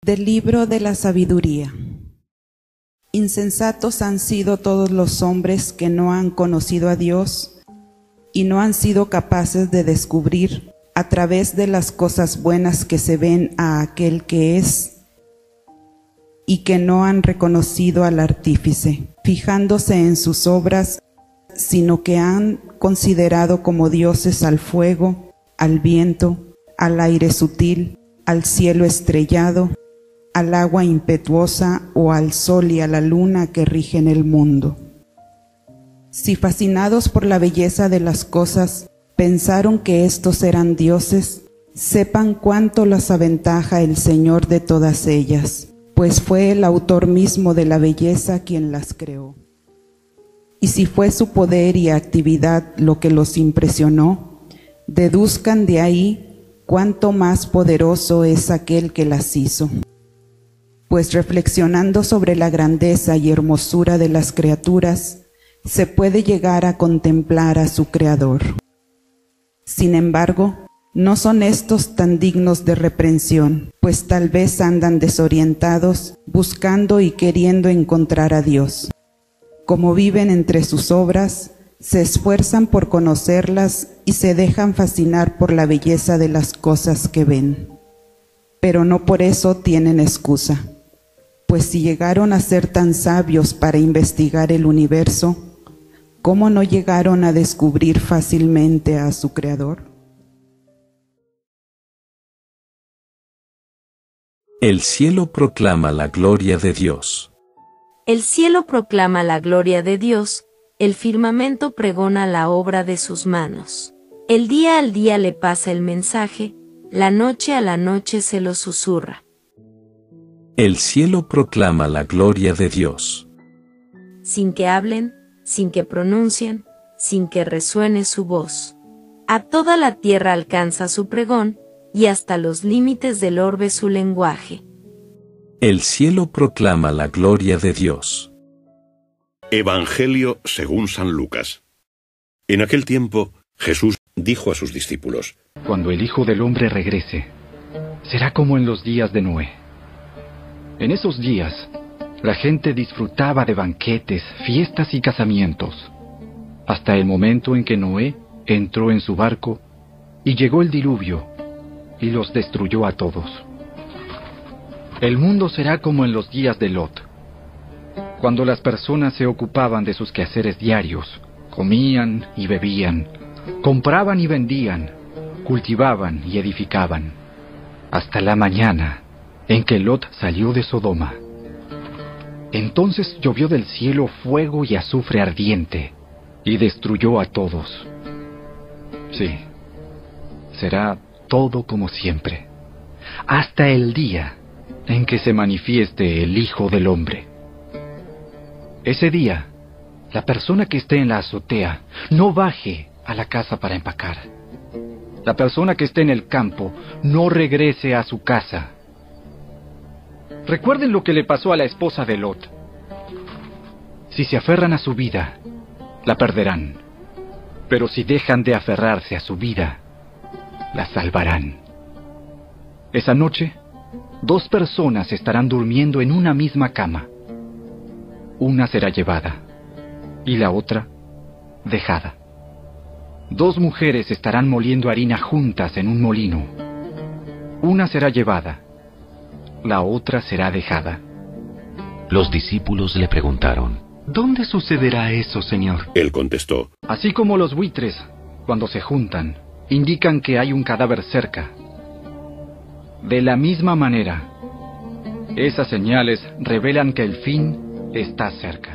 Del libro de la sabiduría. Insensatos han sido todos los hombres que no han conocido a Dios y no han sido capaces de descubrir a través de las cosas buenas que se ven a aquel que es, y que no han reconocido al artífice, fijándose en sus obras, sino que han considerado como dioses al fuego, al viento, al aire sutil, al cielo estrellado, al agua impetuosa o al sol y a la luna que rigen el mundo. Si fascinados por la belleza de las cosas pensaron que estos eran dioses, sepan cuánto las aventaja el Señor de todas ellas, pues fue el autor mismo de la belleza quien las creó. Y si fue su poder y actividad lo que los impresionó, deduzcan de ahí cuánto más poderoso es aquel que las hizo. Pues reflexionando sobre la grandeza y hermosura de las criaturas, se puede llegar a contemplar a su Creador. Sin embargo, no son estos tan dignos de reprensión, pues tal vez andan desorientados, buscando y queriendo encontrar a Dios. Como viven entre sus obras, se esfuerzan por conocerlas y se dejan fascinar por la belleza de las cosas que ven. Pero no por eso tienen excusa. Pues si llegaron a ser tan sabios para investigar el universo, ¿cómo no llegaron a descubrir fácilmente a su Creador? El cielo proclama la gloria de Dios. El cielo proclama la gloria de Dios, el firmamento pregona la obra de sus manos. El día al día le pasa el mensaje, la noche a la noche se lo susurra. El cielo proclama la gloria de Dios. Sin que hablen, sin que pronuncien, sin que resuene su voz. A toda la tierra alcanza su pregón, y hasta los límites del orbe su lenguaje. El cielo proclama la gloria de Dios. Evangelio según San Lucas. En aquel tiempo, Jesús dijo a sus discípulos: Cuando el Hijo del Hombre regrese, será como en los días de Noé. En esos días, la gente disfrutaba de banquetes, fiestas y casamientos, hasta el momento en que Noé entró en su barco y llegó el diluvio y los destruyó a todos. El mundo será como en los días de Lot, cuando las personas se ocupaban de sus quehaceres diarios, comían y bebían, compraban y vendían, cultivaban y edificaban, hasta la mañana en que Lot salió de Sodoma. Entonces llovió del cielo fuego y azufre ardiente, y destruyó a todos. Sí, será todo como siempre, hasta el día en que se manifieste el Hijo del Hombre. Ese día, la persona que esté en la azotea no baje a la casa para empacar. La persona que esté en el campo no regrese a su casa. Recuerden lo que le pasó a la esposa de Lot. Si se aferran a su vida, la perderán. Pero si dejan de aferrarse a su vida, la salvarán. Esa noche, 2 personas estarán durmiendo en una misma cama. Una será llevada y la otra dejada. 2 mujeres estarán moliendo harina juntas en un molino. Una será llevada, la otra será dejada. Los discípulos le preguntaron: ¿Dónde sucederá eso, Señor? Él contestó: Así como los buitres, cuando se juntan, indican que hay un cadáver cerca. De la misma manera, esas señales revelan que el fin está cerca.